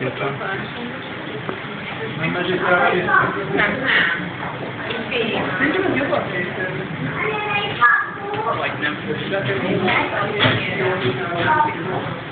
szépen. Nem megyek rá készíteni? Nem. Szerintem az jobban vagy nem.